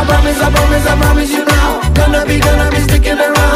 I promise you now, gonna be sticking around.